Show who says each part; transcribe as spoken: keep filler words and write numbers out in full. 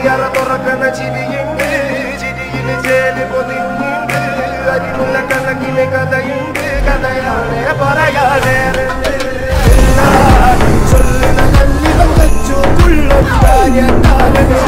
Speaker 1: അറ തുറക്കുന്ന ചിരിയുണ്ട് ചിരിയില് ചേല് പൊതിഞ്ഞുണ്ട് അരിമുള്ള കണക്കിന് കഥയുണ്ട് കഥയാണ് പറയാനേറുണ്ട് ചൊല്ലുന്ന കല്ലിവൻ വെച്ചു കുള്ളും കാര്യത്താലും